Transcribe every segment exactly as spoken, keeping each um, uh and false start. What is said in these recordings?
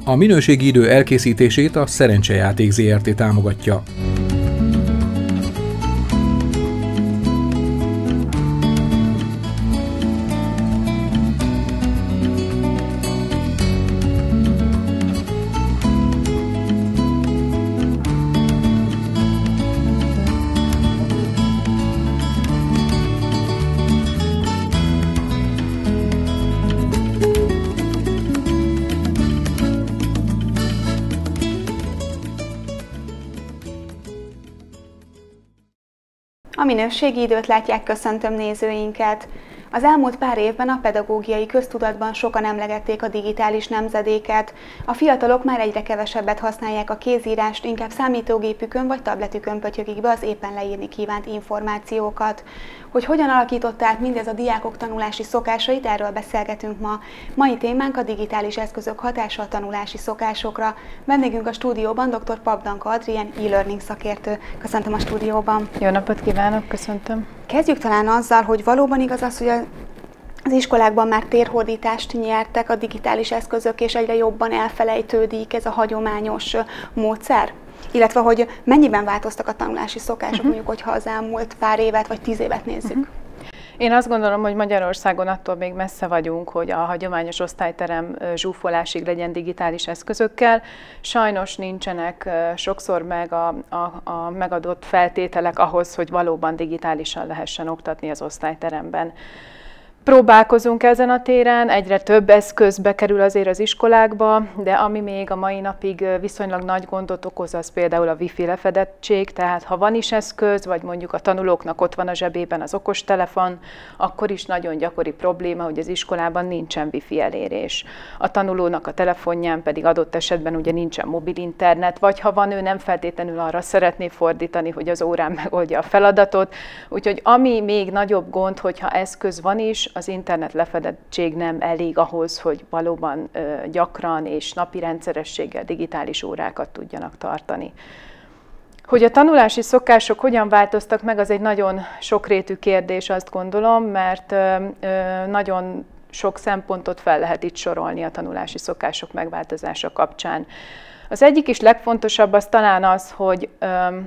A minőségi idő elkészítését a Szerencsejáték zé er té támogatja. A minőségi időt látják, köszöntöm nézőinket! Az elmúlt pár évben a pedagógiai köztudatban sokan emlegették a digitális nemzedéket. A fiatalok már egyre kevesebbet használják a kézírást, inkább számítógépükön vagy tabletükön pötyögik be az éppen leírni kívánt információkat. Hogy hogyan alakította át mindez a diákok tanulási szokásait, erről beszélgetünk ma. Mai témánk a digitális eszközök hatása a tanulási szokásokra. Vendégünk a stúdióban dr. Papdanka Adrien, e-learning szakértő. Köszöntöm a stúdióban. Jó napot kívánok, köszöntöm. Kezdjük talán azzal, hogy valóban igaz az, hogy az iskolákban már térhódítást nyertek a digitális eszközök, és egyre jobban elfelejtődik ez a hagyományos módszer? Illetve, hogy mennyiben változtak a tanulási szokások, uh-huh. mondjuk, hogyha az elmúlt pár évet vagy tíz évet nézzük? Uh-huh. Én azt gondolom, hogy Magyarországon attól még messze vagyunk, hogy a hagyományos osztályterem zsúfolásig legyen digitális eszközökkel. Sajnos nincsenek sokszor meg a, a, a megadott feltételek ahhoz, hogy valóban digitálisan lehessen oktatni az osztályteremben. Próbálkozunk ezen a téren, egyre több eszköz bekerül azért az iskolákba, de ami még a mai napig viszonylag nagy gondot okoz, az például a wifi lefedettség, tehát ha van is eszköz, vagy mondjuk a tanulóknak ott van a zsebében az okostelefon, akkor is nagyon gyakori probléma, hogy az iskolában nincsen wifi elérés. A tanulónak a telefonján pedig adott esetben ugye nincsen mobil internet, vagy ha van, ő nem feltétlenül arra szeretné fordítani, hogy az órán megoldja a feladatot. Úgyhogy ami még nagyobb gond, hogyha eszköz van is, az internet lefedettség nem elég ahhoz, hogy valóban ö, gyakran és napi rendszerességgel digitális órákat tudjanak tartani. Hogy a tanulási szokások hogyan változtak meg, az egy nagyon sokrétű kérdés, azt gondolom, mert ö, ö, nagyon sok szempontot fel lehet itt sorolni a tanulási szokások megváltozása kapcsán. Az egyik is legfontosabb az talán az, hogy ö,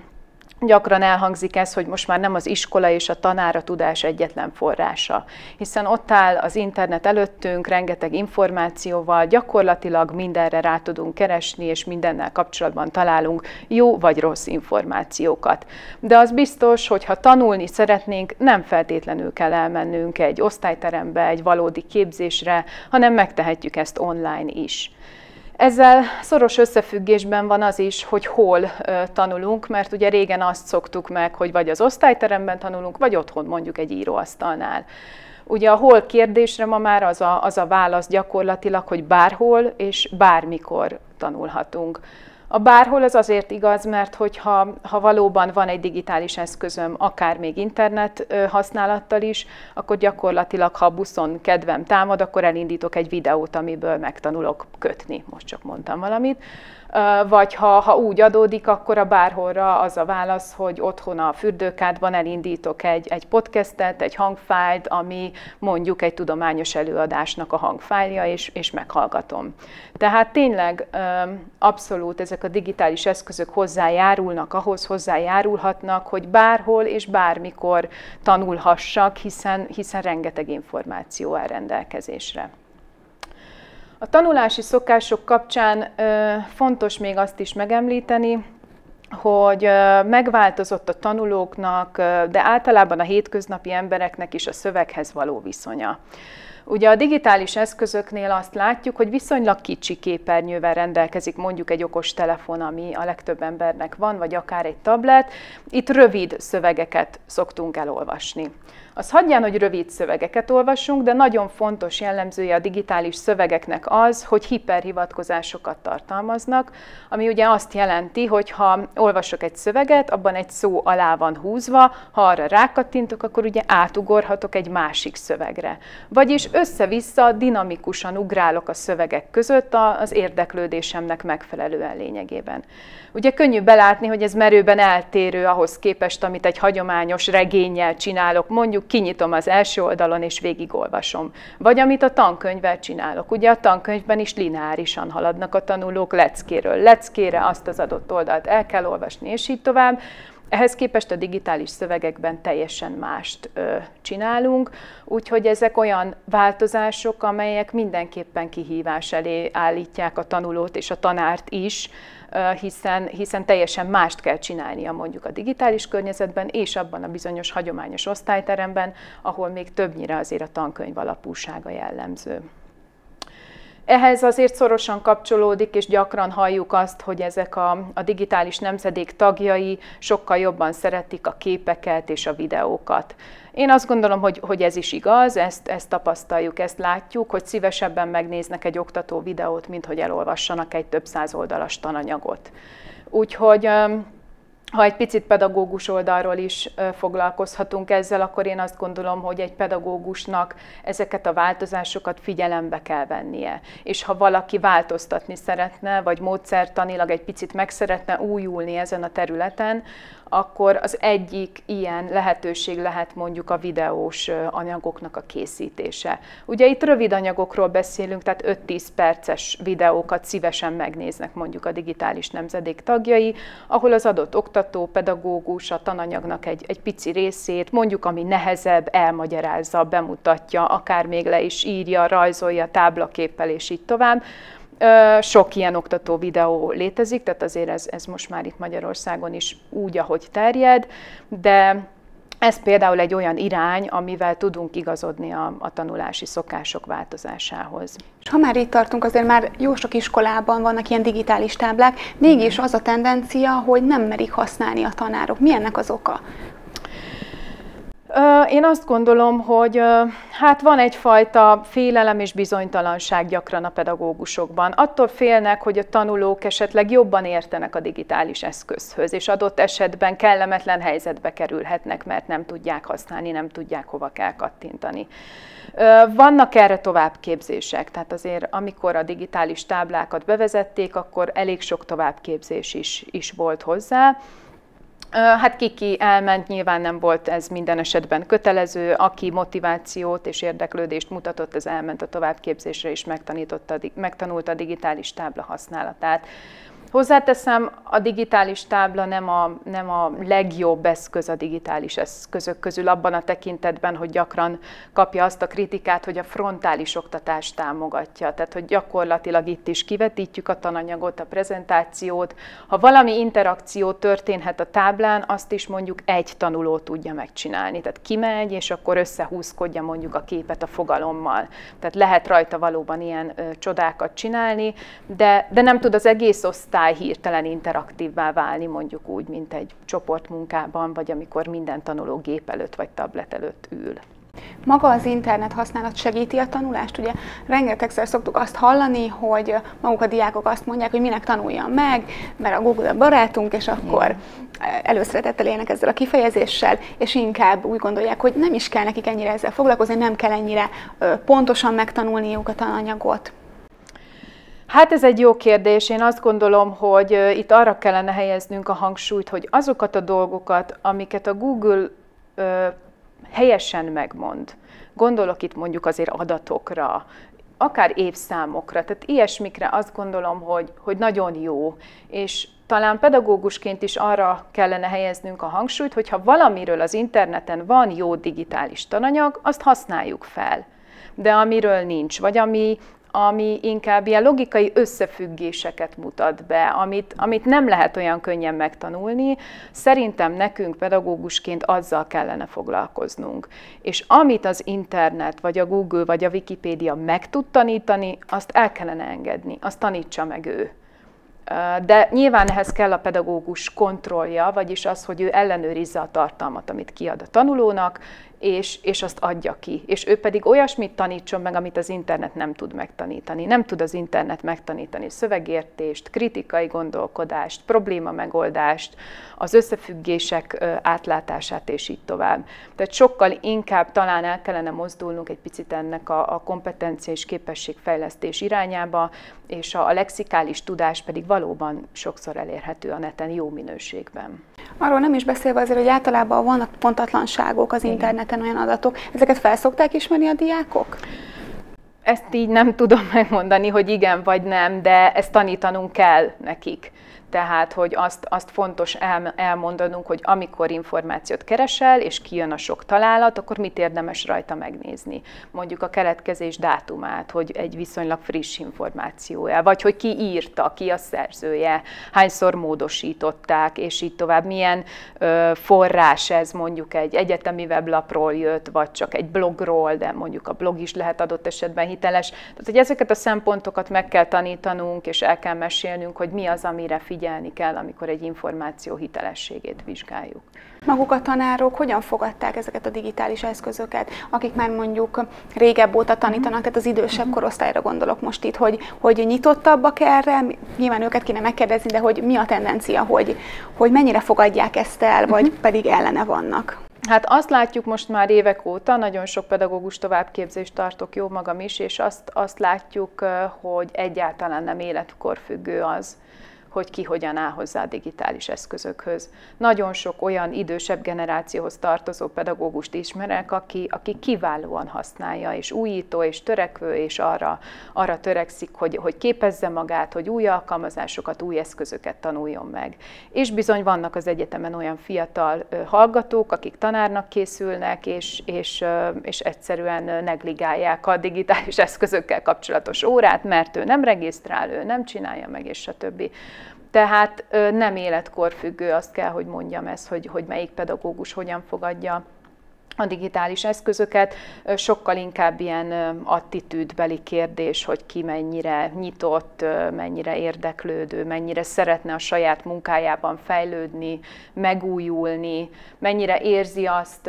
gyakran elhangzik ez, hogy most már nem az iskola és a tanár a tudás egyetlen forrása, hiszen ott áll az internet előttünk, rengeteg információval, gyakorlatilag mindenre rá tudunk keresni, és mindennel kapcsolatban találunk jó vagy rossz információkat. De az biztos, hogy ha tanulni szeretnénk, nem feltétlenül kell elmennünk egy osztályterembe, egy valódi képzésre, hanem megtehetjük ezt online is. Ezzel szoros összefüggésben van az is, hogy hol uh, tanulunk, mert ugye régen azt szoktuk meg, hogy vagy az osztályteremben tanulunk, vagy otthon mondjuk egy íróasztalnál. Ugye a hol kérdésre ma már az a, az a válasz gyakorlatilag, hogy bárhol és bármikor tanulhatunk. A bárhol az azért igaz, mert hogyha ha valóban van egy digitális eszközöm, akár még internet használattal is, akkor gyakorlatilag, ha a buszon kedvem támad, akkor elindítok egy videót, amiből megtanulok kötni. Most csak mondtam valamit. Vagy ha, ha úgy adódik, akkor a bárholra az a válasz, hogy otthon a fürdőkádban elindítok egy, egy podcastet, egy hangfájlt, ami mondjuk egy tudományos előadásnak a hangfájlja, és, és meghallgatom. Tehát tényleg abszolút ezek a digitális eszközök hozzájárulnak ahhoz, hozzájárulhatnak, hogy bárhol és bármikor tanulhassak, hiszen, hiszen rengeteg információ áll rendelkezésre. A tanulási szokások kapcsán ö, fontos még azt is megemlíteni, hogy ö, megváltozott a tanulóknak, ö, de általában a hétköznapi embereknek is a szöveghez való viszonya. Ugye a digitális eszközöknél azt látjuk, hogy viszonylag kicsi képernyővel rendelkezik mondjuk egy okostelefon, ami a legtöbb embernek van, vagy akár egy tablet. Itt rövid szövegeket szoktunk elolvasni. Az hagyján, hogy rövid szövegeket olvassunk, de nagyon fontos jellemzője a digitális szövegeknek az, hogy hiperhivatkozásokat tartalmaznak, ami ugye azt jelenti, hogy ha olvasok egy szöveget, abban egy szó alá van húzva, ha arra rákattintok, akkor ugye átugorhatok egy másik szövegre. Vagyis össze-vissza dinamikusan ugrálok a szövegek között az érdeklődésemnek megfelelően lényegében. Ugye könnyű belátni, hogy ez merőben eltérő ahhoz képest, amit egy hagyományos regénnyel csinálok, mondjuk kinyitom az első oldalon és végigolvasom. Vagy amit a tankönyvvel csinálok. Ugye a tankönyvben is lineárisan haladnak a tanulók leckéről leckére, azt az adott oldalt el kell olvasni, és így tovább. Ehhez képest a digitális szövegekben teljesen mást ö, csinálunk, úgyhogy ezek olyan változások, amelyek mindenképpen kihívás elé állítják a tanulót és a tanárt is, ö, hiszen, hiszen teljesen mást kell csinálnia mondjuk a digitális környezetben és abban a bizonyos hagyományos osztályteremben, ahol még többnyire azért a tankönyv alapúsága jellemző. Ehhez azért szorosan kapcsolódik, és gyakran halljuk azt, hogy ezek a, a digitális nemzedék tagjai sokkal jobban szeretik a képeket és a videókat. Én azt gondolom, hogy, hogy ez is igaz, ezt, ezt tapasztaljuk, ezt látjuk, hogy szívesebben megnéznek egy oktató videót, mint hogy elolvassanak egy több száz oldalas tananyagot. Úgyhogy ha egy picit pedagógus oldalról is foglalkozhatunk ezzel, akkor én azt gondolom, hogy egy pedagógusnak ezeket a változásokat figyelembe kell vennie. És ha valaki változtatni szeretne, vagy módszertanilag egy picit meg szeretne újulni ezen a területen, akkor az egyik ilyen lehetőség lehet mondjuk a videós anyagoknak a készítése. Ugye itt rövid anyagokról beszélünk, tehát öt-tíz perces videókat szívesen megnéznek mondjuk a digitális nemzedék tagjai, ahol az adott oktató, pedagógus a tananyagnak egy, egy pici részét, mondjuk ami nehezebb, elmagyarázza, bemutatja, akár még le is írja, rajzolja táblaképpel és így tovább. Sok ilyen oktató videó létezik, tehát azért ez, ez most már itt Magyarországon is úgy, ahogy terjed, de ez például egy olyan irány, amivel tudunk igazodni a, a tanulási szokások változásához. És ha már itt tartunk, azért már jó sok iskolában vannak ilyen digitális táblák, mégis az a tendencia, hogy nem merik használni a tanárok. Mi ennek az oka? Én azt gondolom, hogy hát van egyfajta félelem és bizonytalanság gyakran a pedagógusokban. Attól félnek, hogy a tanulók esetleg jobban értenek a digitális eszközhöz, és adott esetben kellemetlen helyzetbe kerülhetnek, mert nem tudják használni, nem tudják hova kell kattintani. Vannak erre továbbképzések, tehát azért amikor a digitális táblákat bevezették, akkor elég sok továbbképzés is, is volt hozzá. Hát ki-ki elment, nyilván nem volt ez minden esetben kötelező, aki motivációt és érdeklődést mutatott, az elment a továbbképzésre és megtanulta a digitális tábla használatát. Hozzáteszem, a digitális tábla nem a, nem a legjobb eszköz a digitális eszközök közül abban a tekintetben, hogy gyakran kapja azt a kritikát, hogy a frontális oktatást támogatja. Tehát, hogy gyakorlatilag itt is kivetítjük a tananyagot, a prezentációt. Ha valami interakció történhet a táblán, azt is mondjuk egy tanuló tudja megcsinálni. Tehát kimegy, és akkor összehúzkodja mondjuk a képet a fogalommal. Tehát lehet rajta valóban ilyen ö, csodákat csinálni, de, de nem tud az egész osztály hirtelen interaktívvá válni, mondjuk úgy, mint egy csoportmunkában, vagy amikor minden tanuló gép előtt vagy tablet előtt ül. Maga az internet használat segíti a tanulást? Ugye rengetegszer szoktuk azt hallani, hogy maguk a diákok azt mondják, hogy minek tanuljam meg, mert a Google a barátunk, és akkor előszeretettel élnek ezzel a kifejezéssel, és inkább úgy gondolják, hogy nem is kell nekik ennyire ezzel foglalkozni, nem kell ennyire pontosan megtanulniuk a tananyagot. Hát ez egy jó kérdés. Én azt gondolom, hogy itt arra kellene helyeznünk a hangsúlyt, hogy azokat a dolgokat, amiket a Google ö, helyesen megmond, gondolok itt mondjuk azért adatokra, akár évszámokra, tehát ilyesmikre azt gondolom, hogy, hogy nagyon jó, és talán pedagógusként is arra kellene helyeznünk a hangsúlyt, hogy ha valamiről az interneten van jó digitális tananyag, azt használjuk fel. De amiről nincs, vagy ami ami inkább ilyen logikai összefüggéseket mutat be, amit, amit nem lehet olyan könnyen megtanulni, szerintem nekünk pedagógusként azzal kellene foglalkoznunk. És amit az internet, vagy a Google, vagy a Wikipédia meg tud tanítani, azt el kellene engedni, azt tanítsa meg ő. De nyilván ehhez kell a pedagógus kontrollja, vagyis az, hogy ő ellenőrizze a tartalmat, amit kiad a tanulónak, és, és azt adja ki. És ő pedig olyasmit tanítson meg, amit az internet nem tud megtanítani. Nem tud az internet megtanítani szövegértést, kritikai gondolkodást, problémamegoldást, az összefüggések átlátását, és így tovább. Tehát sokkal inkább talán el kellene mozdulnunk egy picit ennek a, a kompetencia és képességfejlesztés irányába, és a, a lexikális tudás pedig valóban sokszor elérhető a neten jó minőségben. Arról nem is beszélve azért, hogy általában vannak pontatlanságok az interneten, olyan adatok. Ezeket fel szokták ismerni a diákok? Ezt így nem tudom megmondani, hogy igen vagy nem, de ezt tanítanunk kell nekik. Tehát, hogy azt, azt fontos el, elmondanunk, hogy amikor információt keresel, és kijön a sok találat, akkor mit érdemes rajta megnézni. Mondjuk a keletkezés dátumát, hogy egy viszonylag friss információja, vagy hogy ki írta, ki a szerzője, hányszor módosították, és így tovább. Milyen ö, forrás ez, mondjuk egy egyetemi weblapról jött, vagy csak egy blogról, de mondjuk a blog is lehet adott esetben hiteles. Tehát, hogy ezeket a szempontokat meg kell tanítanunk, és el kell mesélnünk, hogy mi az, amire figyelni kell, amikor egy információ hitelességét vizsgáljuk. Maguk a tanárok hogyan fogadták ezeket a digitális eszközöket, akik már mondjuk régebb óta tanítanak, tehát az idősebb korosztályra gondolok most itt, hogy, hogy nyitottabbak erre, nyilván őket kéne megkérdezni, de hogy mi a tendencia, hogy, hogy mennyire fogadják ezt el, vagy pedig ellene vannak? Hát azt látjuk most már évek óta, nagyon sok pedagógus továbbképzést tartok, jó magam is, és azt, azt látjuk, hogy egyáltalán nem életkorfüggő az, hogy ki hogyan áll hozzá a digitális eszközökhöz. Nagyon sok olyan idősebb generációhoz tartozó pedagógust ismerek, aki, aki kiválóan használja, és újító, és törekvő, és arra, arra törekszik, hogy, hogy képezze magát, hogy új alkalmazásokat, új eszközöket tanuljon meg. És bizony vannak az egyetemen olyan fiatal hallgatók, akik tanárnak készülnek, és, és, és egyszerűen negligálják a digitális eszközökkel kapcsolatos órát, mert ő nem regisztrál, ő nem csinálja meg, és stb. Tehát nem életkorfüggő, azt kell, hogy mondjam ezt, hogy, hogy melyik pedagógus hogyan fogadja a digitális eszközöket, sokkal inkább ilyen attitűdbeli kérdés, hogy ki mennyire nyitott, mennyire érdeklődő, mennyire szeretne a saját munkájában fejlődni, megújulni, mennyire érzi azt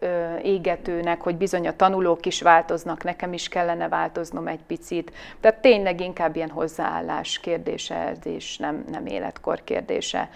égetőnek, hogy bizony a tanulók is változnak, nekem is kellene változnom egy picit. Tehát tényleg inkább ilyen hozzáállás kérdése ez, és nem, nem életkor kérdése.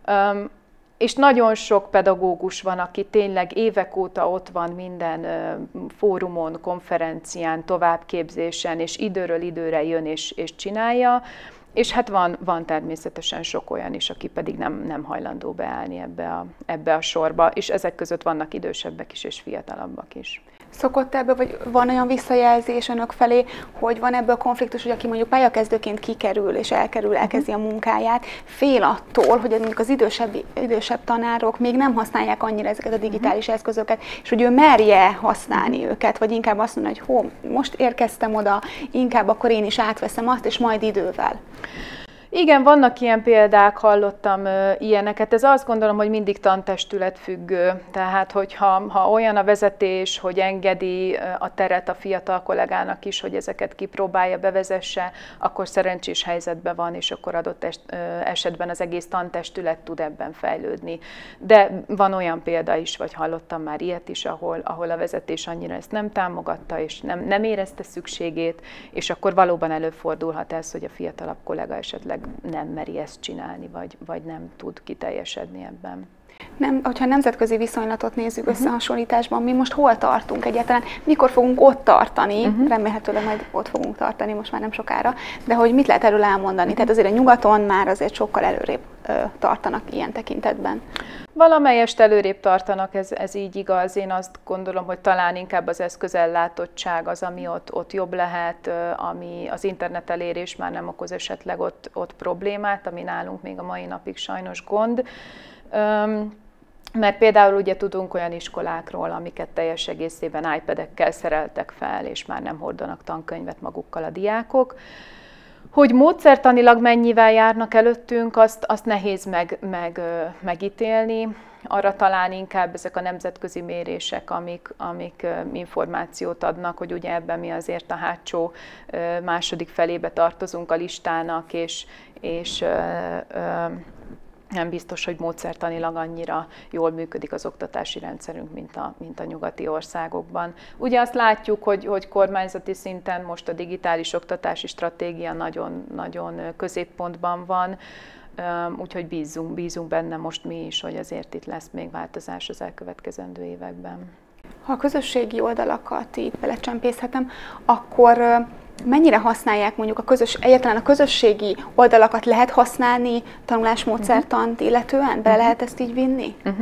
És nagyon sok pedagógus van, aki tényleg évek óta ott van minden fórumon, konferencián, továbbképzésen, és időről időre jön és, és csinálja. És hát van, van természetesen sok olyan is, aki pedig nem, nem hajlandó beállni ebbe a, ebbe a sorba, és ezek között vannak idősebbek is és fiatalabbak is. Szokott ebből, vagy van olyan visszajelzés önök felé, hogy van ebből konfliktus, hogy aki mondjuk pályakezdőként kikerül és elkerül, elkezdi a munkáját, fél attól, hogy mondjuk az idősebb, idősebb tanárok még nem használják annyira ezeket a digitális eszközöket, és hogy ő merje használni őket, vagy inkább azt mondja, hogy hó, most érkeztem oda, inkább akkor én is átveszem azt, és majd idővel. Igen, vannak ilyen példák, hallottam uh, ilyeneket. Ez azt gondolom, hogy mindig tantestület függő. Tehát, hogyha ha olyan a vezetés, hogy engedi uh, a teret a fiatal kollégának is, hogy ezeket kipróbálja, bevezesse, akkor szerencsés helyzetben van, és akkor adott est, uh, esetben az egész tantestület tud ebben fejlődni. De van olyan példa is, vagy hallottam már ilyet is, ahol, ahol a vezetés annyira ezt nem támogatta, és nem, nem érezte szükségét, és akkor valóban előfordulhat ez, hogy a fiatalabb kollega esetleg nem meri ezt csinálni, vagy, vagy nem tud kiteljesedni ebben. Nem, hogyha nemzetközi viszonylatot nézzük uh-huh. összehasonlításban, mi most hol tartunk egyáltalán, mikor fogunk ott tartani, uh-huh. remélhetőleg majd ott fogunk tartani most már nem sokára, de hogy mit lehet erről elmondani? Uh-huh. Tehát azért a nyugaton már azért sokkal előrébb ö, tartanak ilyen tekintetben. Valamelyest előrébb tartanak, ez, ez így igaz. Én azt gondolom, hogy talán inkább az eszközellátottság az, ami ott, ott jobb lehet, ami az internet elérés már nem okoz esetleg ott, ott problémát, ami nálunk még a mai napig sajnos gond. Um, mert például ugye tudunk olyan iskolákról, amiket teljes egészében iPad-ekkel szereltek fel, és már nem hordanak tankönyvet magukkal a diákok. Hogy módszertanilag mennyivel járnak előttünk, azt, azt nehéz meg, meg, megítélni. Arra talán inkább ezek a nemzetközi mérések, amik, amik információt adnak, hogy ugye ebben mi azért a hátsó második felébe tartozunk a listának, és, és nem biztos, hogy módszertanilag annyira jól működik az oktatási rendszerünk, mint a, mint a nyugati országokban. Ugye azt látjuk, hogy, hogy kormányzati szinten most a digitális oktatási stratégia nagyon, nagyon középpontban van, úgyhogy bízunk, bízunk benne most mi is, hogy azért itt lesz még változás az elkövetkezendő években. Ha a közösségi oldalakat így belecsempészhetem, akkor mennyire használják mondjuk a közös, egyáltalán a közösségi oldalakat lehet használni tanulásmódszertant illetően? Bele lehet ezt így vinni? Uh-huh.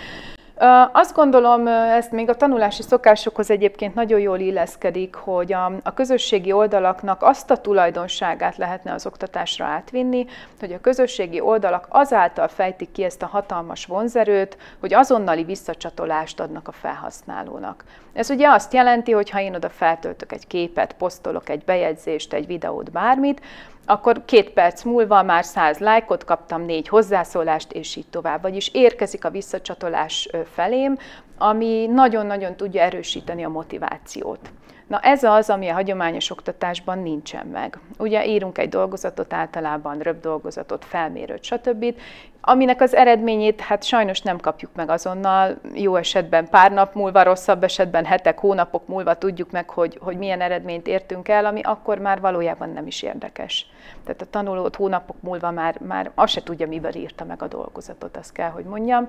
Azt gondolom, ezt még a tanulási szokásokhoz egyébként nagyon jól illeszkedik, hogy a, a közösségi oldalaknak azt a tulajdonságát lehetne az oktatásra átvinni, hogy a közösségi oldalak azáltal fejtik ki ezt a hatalmas vonzerőt, hogy azonnali visszacsatolást adnak a felhasználónak. Ez ugye azt jelenti, hogy ha én oda feltöltök egy képet, posztolok egy bejegyzést, egy videót, bármit, akkor két perc múlva már száz lájkot kaptam, négy hozzászólást, és így tovább. Vagyis érkezik a visszacsatolás felém, ami nagyon-nagyon tudja erősíteni a motivációt. Na ez az, ami a hagyományos oktatásban nincsen meg. Ugye írunk egy dolgozatot, általában röpdolgozatot, felmérőt, stb., aminek az eredményét hát sajnos nem kapjuk meg azonnal, jó esetben pár nap múlva, rosszabb esetben hetek, hónapok múlva tudjuk meg, hogy, hogy milyen eredményt értünk el, ami akkor már valójában nem is érdekes. Tehát a tanulót hónapok múlva már, már azt se tudja, mivel írta meg a dolgozatot, azt kell, hogy mondjam.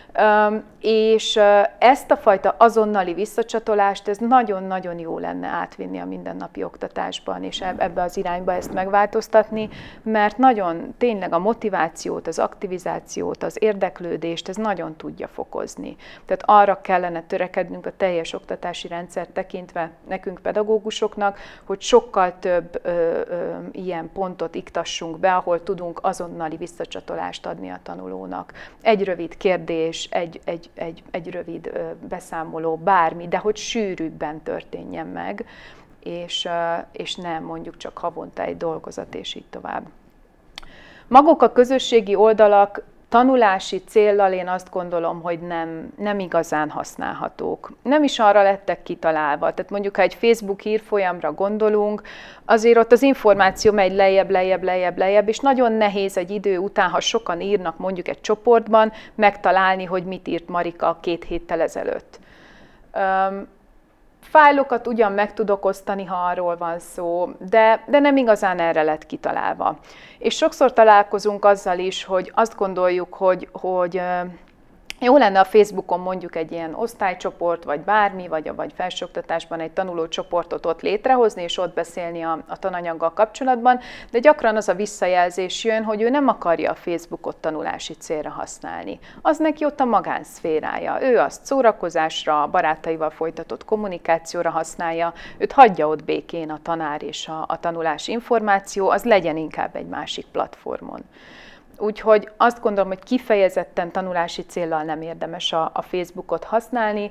És ezt a fajta azonnali visszacsatolást, ez nagyon-nagyon jó lenne átvinni a mindennapi oktatásban, és ebbe az irányba ezt megváltoztatni, mert nagyon tényleg a motivációt, az aktivizációt, az érdeklődést, ez nagyon tudja fokozni. Tehát arra kellene törekednünk a teljes oktatási rendszert tekintve nekünk pedagógusoknak, hogy sokkal több ö, ö, ilyen pontot iktassunk be, ahol tudunk azonnali visszacsatolást adni a tanulónak. Egy rövid kérdés, egy, egy, egy, egy rövid ö, beszámoló, bármi, de hogy sűrűbben történjen meg, és, ö, és nem mondjuk csak havonta egy dolgozat, és így tovább. Maguk a közösségi oldalak tanulási céllal én azt gondolom, hogy nem, nem igazán használhatók. Nem is arra lettek kitalálva. Tehát mondjuk, ha egy Facebook hírfolyamra gondolunk, azért ott az információ megy lejjebb, lejjebb, lejjebb, lejjebb, és nagyon nehéz egy idő után, ha sokan írnak mondjuk egy csoportban, megtalálni, hogy mit írt Marika két héttel ezelőtt. Um, Fájlokat ugyan meg tudok osztani, ha arról van szó, de, de nem igazán erre lett kitalálva. És sokszor találkozunk azzal is, hogy azt gondoljuk, hogy, hogy jó lenne a Facebookon mondjuk egy ilyen osztálycsoport, vagy bármi, vagy, vagy felsőoktatásban egy tanulócsoportot ott létrehozni, és ott beszélni a, a tananyaggal kapcsolatban, de gyakran az a visszajelzés jön, hogy ő nem akarja a Facebookot tanulási célra használni. Az neki ott a magánszférája. Ő azt szórakozásra, barátaival folytatott kommunikációra használja, őt hagyja ott békén a tanár és a, a tanulási információ, az legyen inkább egy másik platformon. Úgyhogy azt gondolom, hogy kifejezetten tanulási céllal nem érdemes a, a Facebookot használni.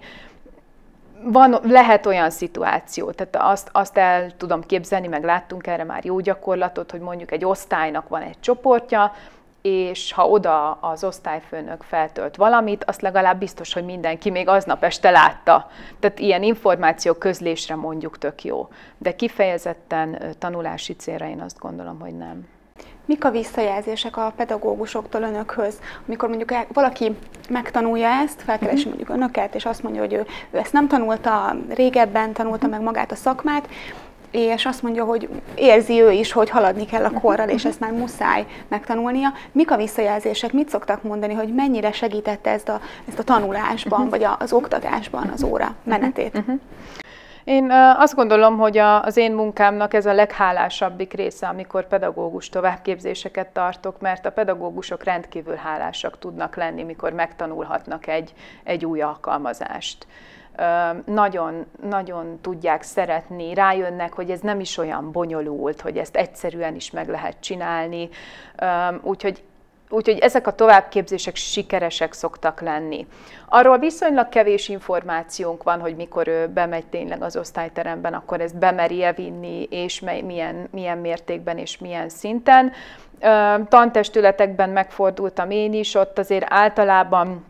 Van, lehet olyan szituáció, tehát azt, azt el tudom képzelni, meg láttunk erre már jó gyakorlatot, hogy mondjuk egy osztálynak van egy csoportja, és ha oda az osztályfőnök feltölt valamit, azt legalább biztos, hogy mindenki még aznap este látta. Tehát ilyen információ közlésre mondjuk tök jó. De kifejezetten tanulási célra én azt gondolom, hogy nem. Mik a visszajelzések a pedagógusoktól önökhöz? Amikor mondjuk valaki megtanulja ezt, felkeresi mondjuk önöket, és azt mondja, hogy ő, ő ezt nem tanulta, régebben tanulta meg magát a szakmát, és azt mondja, hogy érzi ő is, hogy haladni kell a korral, és ezt már muszáj megtanulnia. Mik a visszajelzések? Mit szoktak mondani, hogy mennyire segítette ezt a, ezt a tanulásban, vagy az oktatásban az óra menetét? Én azt gondolom, hogy az én munkámnak ez a leghálásabbik része, amikor pedagógus továbbképzéseket tartok, mert a pedagógusok rendkívül hálásak tudnak lenni, mikor megtanulhatnak egy, egy új alkalmazást. Nagyon, nagyon tudják szeretni, rájönnek, hogy ez nem is olyan bonyolult, hogy ezt egyszerűen is meg lehet csinálni. Úgyhogy Úgyhogy ezek a továbbképzések sikeresek szoktak lenni. Arról viszonylag kevés információnk van, hogy mikor ő bemegy tényleg az osztályteremben, akkor ezt bemeri-e vinni, és milyen, milyen mértékben és milyen szinten. Tantestületekben megfordultam én is, ott azért általában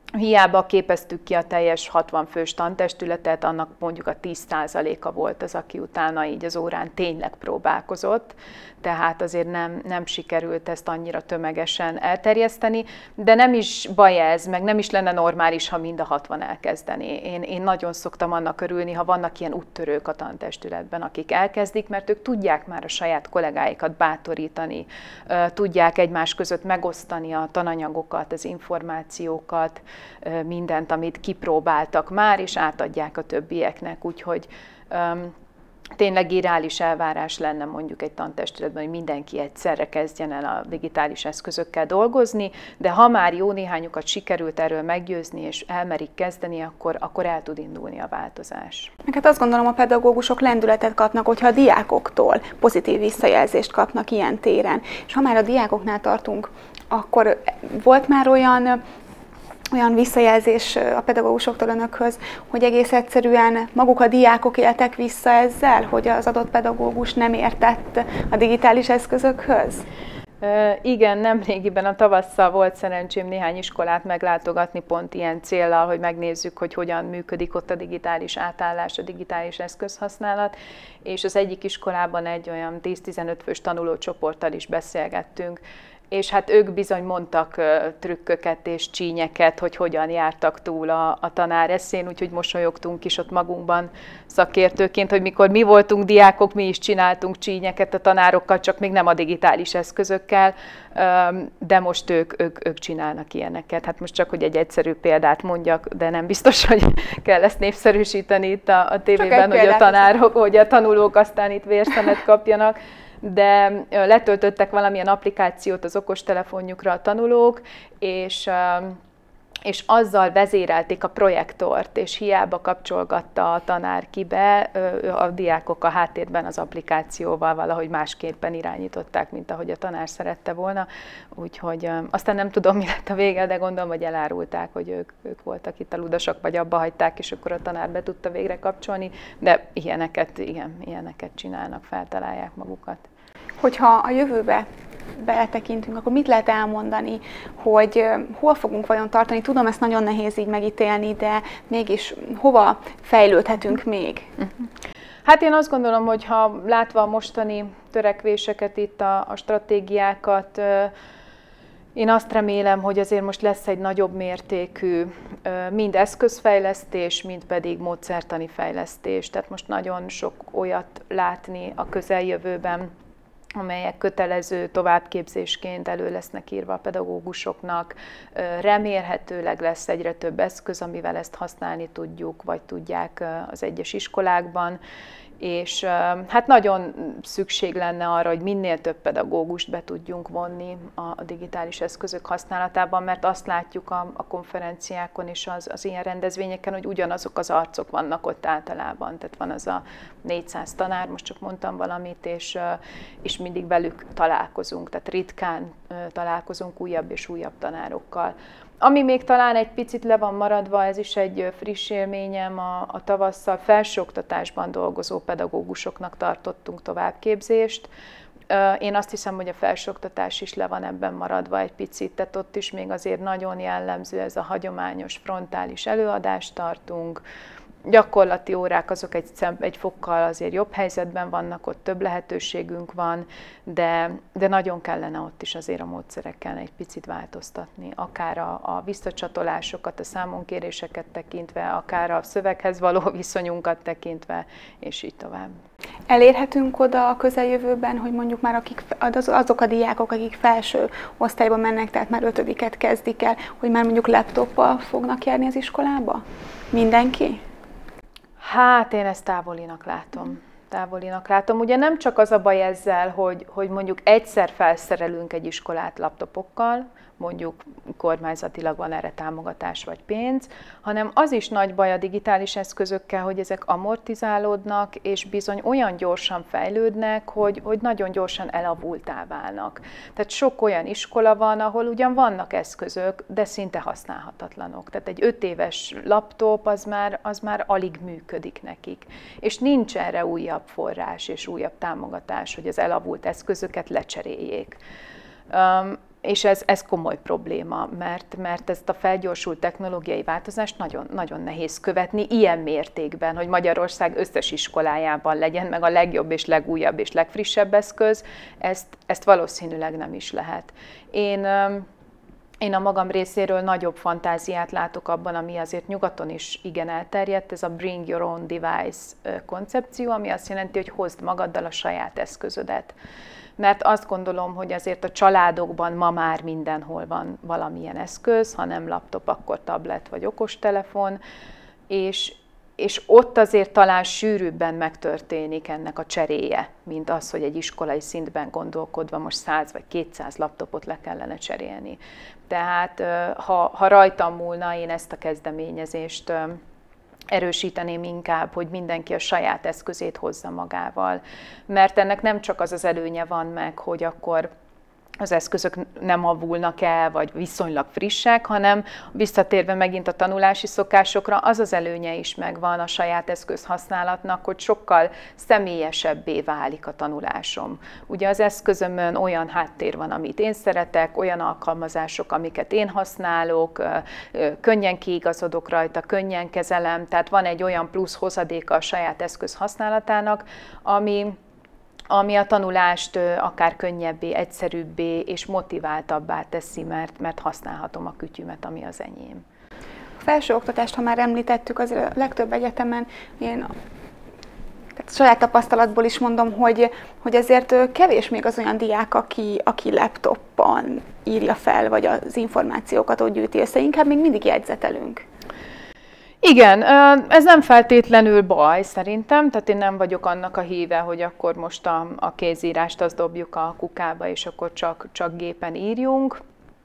Hiába képeztük ki a teljes hatvan fős tantestületet, annak mondjuk a tíz százaléka volt az, aki utána így az órán tényleg próbálkozott, tehát azért nem, nem sikerült ezt annyira tömegesen elterjeszteni, de nem is baj ez, meg nem is lenne normális, ha mind a hatvan elkezdené. Én, én nagyon szoktam annak örülni, ha vannak ilyen úttörők a tantestületben, akik elkezdik, mert ők tudják már a saját kollégáikat bátorítani, tudják egymás között megosztani a tananyagokat, az információkat, mindent, amit kipróbáltak már, és átadják a többieknek, úgyhogy um, tényleg irreális elvárás lenne mondjuk egy tantestületben, hogy mindenki egyszerre kezdjen el a digitális eszközökkel dolgozni, de ha már jó néhányukat sikerült erről meggyőzni, és elmerik kezdeni, akkor, akkor el tud indulni a változás. Meg hát azt gondolom, a pedagógusok lendületet kapnak, hogyha a diákoktól pozitív visszajelzést kapnak ilyen téren. És ha már a diákoknál tartunk, akkor volt már olyan olyan visszajelzés a pedagógusoktól önökhöz, hogy egész egyszerűen maguk a diákok éltek vissza ezzel, hogy az adott pedagógus nem értett a digitális eszközökhöz? E, igen, nemrégiben a tavasszal volt szerencsém néhány iskolát meglátogatni pont ilyen céllal, hogy megnézzük, hogy hogyan működik ott a digitális átállás, a digitális eszközhasználat, és az egyik iskolában egy olyan tíz-tizenöt fős tanulócsoporttal is beszélgettünk, és hát ők bizony mondtak uh, trükköket és csínyeket, hogy hogyan jártak túl a, a tanár eszén, úgyhogy mosolyogtunk is ott magunkban szakértőként, hogy mikor mi voltunk diákok, mi is csináltunk csínyeket a tanárokkal, csak még nem a digitális eszközökkel, um, de most ők, ők, ők csinálnak ilyeneket. Hát most csak, hogy egy egyszerű példát mondjak, de nem biztos, hogy kell ezt népszerűsíteni itt a, a tévében, hogy a tanárok, hogy a tanulók aztán itt vérszemet kapjanak. De letöltöttek valamilyen applikációt az okostelefonjukra a tanulók, és, és azzal vezérelték a projektort, és hiába kapcsolgatta a tanár ki be, a diákok a háttérben az applikációval valahogy másképpen irányították, mint ahogy a tanár szerette volna. Úgyhogy aztán nem tudom, mi lett a vége, de gondolom, hogy elárulták, hogy ők, ők voltak itt a ludasak, vagy abba hagyták, és akkor a tanár be tudta végre kapcsolni, de ilyeneket, igen, ilyeneket csinálnak, feltalálják magukat. Hogyha a jövőbe beletekintünk, akkor mit lehet elmondani, hogy hol fogunk vajon tartani? Tudom, ezt nagyon nehéz így megítélni, de mégis hova fejlődhetünk még? Hát én azt gondolom, hogy ha látva a mostani törekvéseket, itt a, a stratégiákat, én azt remélem, hogy azért most lesz egy nagyobb mértékű mind eszközfejlesztés, mind pedig módszertani fejlesztés. Tehát most nagyon sok olyat látni a közeljövőben, amelyek kötelező továbbképzésként elő lesznek írva a pedagógusoknak. Remélhetőleg lesz egyre több eszköz, amivel ezt használni tudjuk, vagy tudják az egyes iskolákban. És hát nagyon szükség lenne arra, hogy minél több pedagógust be tudjunk vonni a digitális eszközök használatában, mert azt látjuk a, a konferenciákon és az, az ilyen rendezvényeken, hogy ugyanazok az arcok vannak ott általában. Tehát van az a négyszáz tanár, most csak mondtam valamit, és, és mindig velük találkozunk, tehát ritkán találkozunk újabb és újabb tanárokkal. Ami még talán egy picit le van maradva, ez is egy friss élményem, a, a tavasszal felsőoktatásban dolgozó pedagógusoknak tartottunk továbbképzést. Én azt hiszem, hogy a felsőoktatás is le van ebben maradva egy picit, tehát ott is még azért nagyon jellemző ez a hagyományos frontális előadást tartunk. Gyakorlati órák azok egy, egy fokkal azért jobb helyzetben vannak, ott több lehetőségünk van, de, de nagyon kellene ott is azért a módszerekkel egy picit változtatni, akár a, a visszacsatolásokat, a számonkéréseket tekintve, akár a szöveghez való viszonyunkat tekintve, és így tovább. Elérhetünk oda a közeljövőben, hogy mondjuk már akik, azok a diákok, akik felső osztályba mennek, tehát már ötödiket kezdik el, hogy már mondjuk laptoppal fognak járni az iskolába? Mindenki? Hát én ezt távolinak látom. Távolinak látom. Ugye nem csak az a baj ezzel, hogy, hogy mondjuk egyszer felszerelünk egy iskolát laptopokkal, mondjuk kormányzatilag van erre támogatás vagy pénz, hanem az is nagy baj a digitális eszközökkel, hogy ezek amortizálódnak, és bizony olyan gyorsan fejlődnek, hogy, hogy nagyon gyorsan elavultá válnak. Tehát sok olyan iskola van, ahol ugyan vannak eszközök, de szinte használhatatlanok. Tehát egy öt éves laptop az már, az már alig működik nekik. És nincs erre újabb forrás és újabb támogatás, hogy az elavult eszközöket lecseréljék. Um, És ez, ez komoly probléma, mert, mert ezt a felgyorsult technológiai változást nagyon, nagyon nehéz követni ilyen mértékben, hogy Magyarország összes iskolájában legyen meg a legjobb és legújabb és legfrissebb eszköz, ezt, ezt valószínűleg nem is lehet. Én, én a magam részéről nagyobb fantáziát látok abban, ami azért nyugaton is igen elterjedt, ez a bring your own device koncepció, ami azt jelenti, hogy hozd magaddal a saját eszközödet. Mert azt gondolom, hogy azért a családokban ma már mindenhol van valamilyen eszköz, ha nem laptop, akkor tablet vagy okostelefon, és, és ott azért talán sűrűbben megtörténik ennek a cseréje, mint az, hogy egy iskolai szintben gondolkodva most száz vagy kétszáz laptopot le kellene cserélni. Tehát ha, ha rajtam múlna, én ezt a kezdeményezést erősíteném inkább, hogy mindenki a saját eszközét hozza magával. Mert ennek nem csak az az előnye van meg, hogy akkor az eszközök nem avulnak el, vagy viszonylag frissek, hanem visszatérve megint a tanulási szokásokra, az az előnye is megvan a saját eszköz használatnak, hogy sokkal személyesebbé válik a tanulásom. Ugye az eszközömön olyan háttér van, amit én szeretek, olyan alkalmazások, amiket én használok, könnyen kiigazodok rajta, könnyen kezelem, tehát van egy olyan plusz hozadéka a saját eszköz használatának, ami ami a tanulást akár könnyebbé, egyszerűbbé és motiváltabbá teszi, mert, mert használhatom a kütyümet, ami az enyém. A felsőoktatást, ha már említettük, az a legtöbb egyetemen, én tehát saját tapasztalatból is mondom, hogy, hogy azért kevés még az olyan diák, aki, aki laptopon írja fel, vagy az információkat ott gyűjti össze, inkább még mindig jegyzetelünk. Igen, ez nem feltétlenül baj szerintem, tehát én nem vagyok annak a híve, hogy akkor most a, a kézírást azt dobjuk a kukába, és akkor csak, csak gépen írjunk.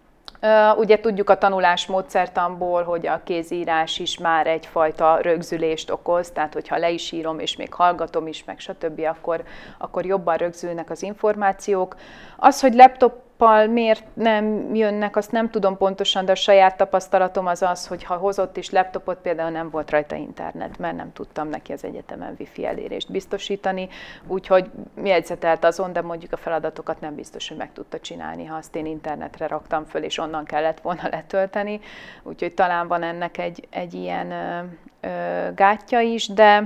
Ugye tudjuk a tanulás módszertanból, hogy a kézírás is már egyfajta rögzülést okoz, tehát hogyha le is írom, és még hallgatom is, meg stb., akkor, akkor jobban rögzülnek az információk. Az, hogy laptoppal miért nem jönnek, azt nem tudom pontosan, de a saját tapasztalatom az az, hogy ha hozott is laptopot, például nem volt rajta internet, mert nem tudtam neki az egyetemen wifi elérést biztosítani, úgyhogy jegyzetelt azon, de mondjuk a feladatokat nem biztos, hogy meg tudta csinálni, ha azt én internetre raktam föl, és onnan kellett volna letölteni, úgyhogy talán van ennek egy, egy ilyen ö, ö, gátja is, de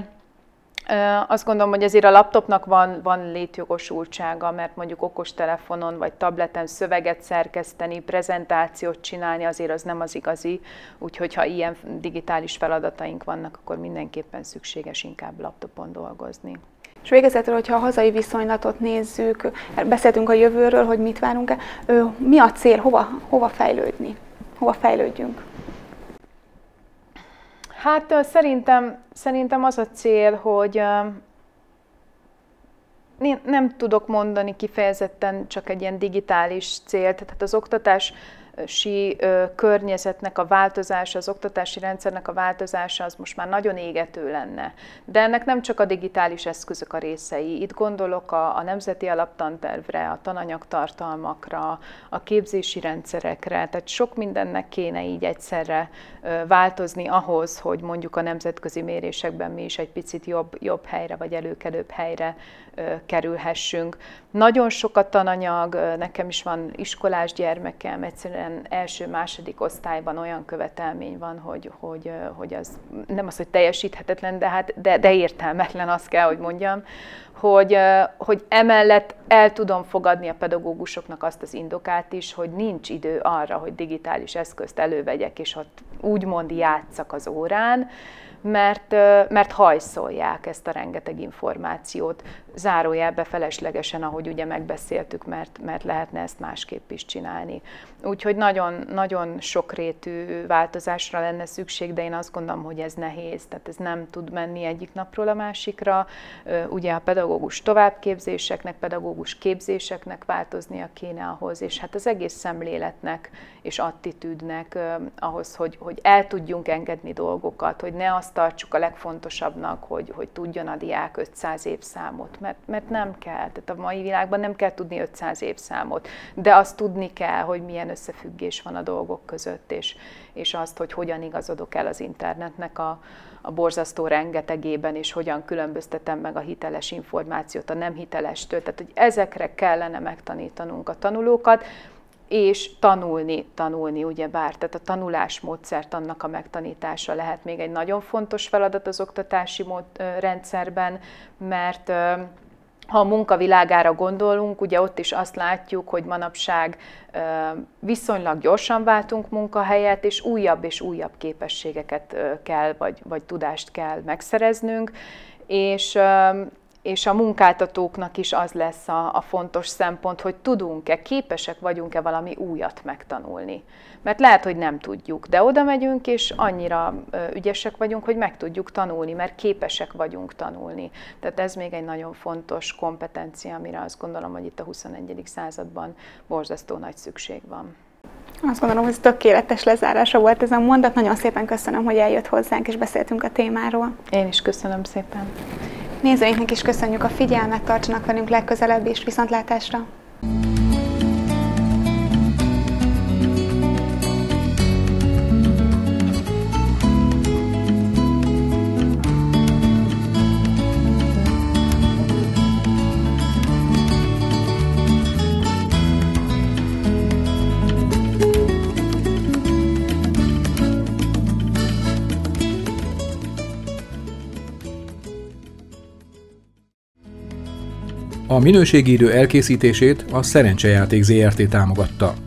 azt gondolom, hogy azért a laptopnak van, van létjogosultsága, mert mondjuk okostelefonon vagy tableten szöveget szerkeszteni, prezentációt csinálni, azért az nem az igazi, úgyhogy ha ilyen digitális feladataink vannak, akkor mindenképpen szükséges inkább laptopon dolgozni. És végezetül, hogyha a hazai viszonylatot nézzük, beszéltünk a jövőről, hogy mit várunk, mi a cél, hova, hova fejlődni, hova fejlődjünk? Hát szerintem, szerintem az a cél, hogy nem tudok mondani kifejezetten csak egy ilyen digitális célt, tehát az oktatási környezetnek a változása, az oktatási rendszernek a változása az most már nagyon égető lenne. De ennek nem csak a digitális eszközök a részei. Itt gondolok a, a nemzeti alaptantervre, a tananyagtartalmakra, a képzési rendszerekre, tehát sok mindennek kéne így egyszerre változni ahhoz, hogy mondjuk a nemzetközi mérésekben mi is egy picit jobb, jobb helyre vagy előkelőbb helyre kerülhessünk. Nagyon sok a tananyag, nekem is van iskolás gyermekem, egyszerűen első-második osztályban olyan követelmény van, hogy, hogy, hogy az nem az, hogy teljesíthetetlen, de, hát, de, de értelmetlen, azt kell, hogy mondjam, hogy, hogy emellett el tudom fogadni a pedagógusoknak azt az indokát is, hogy nincs idő arra, hogy digitális eszközt elővegyek, és ott úgymond játsszak az órán, mert, mert hajszolják ezt a rengeteg információt, zárójelbe feleslegesen, ahogy ugye megbeszéltük, mert, mert lehetne ezt másképp is csinálni. Úgyhogy nagyon, nagyon sokrétű változásra lenne szükség, de én azt gondolom, hogy ez nehéz, tehát ez nem tud menni egyik napról a másikra. Ugye a pedagógus továbbképzéseknek, pedagógus képzéseknek változnia kéne ahhoz, és hát az egész szemléletnek és attitűdnek ahhoz, hogy, hogy el tudjunk engedni dolgokat, hogy ne azt tartsuk a legfontosabbnak, hogy, hogy tudjon a diák ötszáz évszámot, mert, mert nem kell. Tehát a mai világban nem kell tudni ötszáz évszámot, de azt tudni kell, hogy milyen összefüggés van a dolgok között, és, és azt, hogy hogyan igazodok el az internetnek a, a borzasztó rengetegében, és hogyan különböztetem meg a hiteles információt a nem hitelestől. Tehát, hogy ezekre kellene megtanítanunk a tanulókat. és tanulni, tanulni ugyebár. Tehát a tanulásmódszert, annak a megtanítása lehet még egy nagyon fontos feladat az oktatási mód, rendszerben, mert ha a munkavilágára gondolunk, ugye ott is azt látjuk, hogy manapság viszonylag gyorsan váltunk munkahelyet, és újabb és újabb képességeket kell, vagy, vagy tudást kell megszereznünk, és és a munkáltatóknak is az lesz a, a fontos szempont, hogy tudunk-e, képesek vagyunk-e valami újat megtanulni. Mert lehet, hogy nem tudjuk, de oda megyünk, és annyira ügyesek vagyunk, hogy meg tudjuk tanulni, mert képesek vagyunk tanulni. Tehát ez még egy nagyon fontos kompetencia, amire azt gondolom, hogy itt a huszonegyedik században borzasztó nagy szükség van. Azt gondolom, hogy ez tökéletes lezárása volt ez a mondat. Nagyon szépen köszönöm, hogy eljött hozzánk, és beszéltünk a témáról. Én is köszönöm szépen. Nézőinknek is köszönjük a figyelmet, tartsanak velünk legközelebb, és viszontlátásra! A minőségi idő elkészítését a Szerencsejáték Zé Er Té támogatta.